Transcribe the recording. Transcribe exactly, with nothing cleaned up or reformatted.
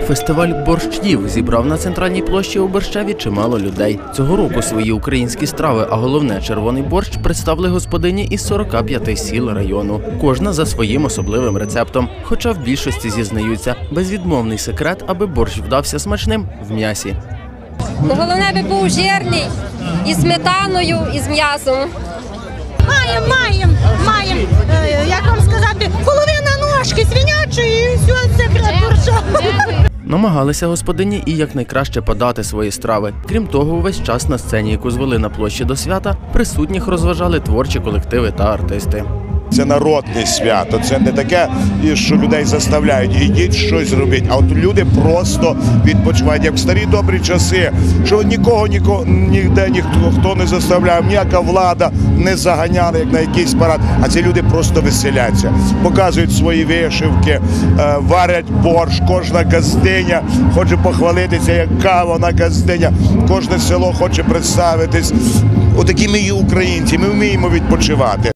Фестиваль борщів зібрав на центральній площі у Борщеві чимало людей. Цього року свої українські страви, а головне червоний борщ, представили господині із сорока п'яти сіл району. Кожна за своїм особливим рецептом. Хоча в більшості зізнаються, безвідмовний секрет, аби борщ вдався смачним – в м'ясі. Головне, аби був жирний, із сметаною, і з м'ясом. Маємо, маємо, маємо, як вам сказати, половина ножки свинячої і все секрет борща. Намагалися господині і якнайкраще подати свої страви. Крім того, увесь час на сцені, яку звели на площі до свята, присутніх розважали творчі колективи та артисти. Це народне свято, це не таке, що людей заставляють, ідіть щось робіть, а от люди просто відпочивають, як в старі добрі часи, що нікого, нікого ніде ніхто хто не заставляв, ніяка влада не заганяла, як на якийсь парад, а ці люди просто веселяться, показують свої вишивки, варять борщ, кожна газдиня хоче похвалитися, яка вона газдиня, кожне село хоче представитись. Отакі ми є українці, ми вміємо відпочивати.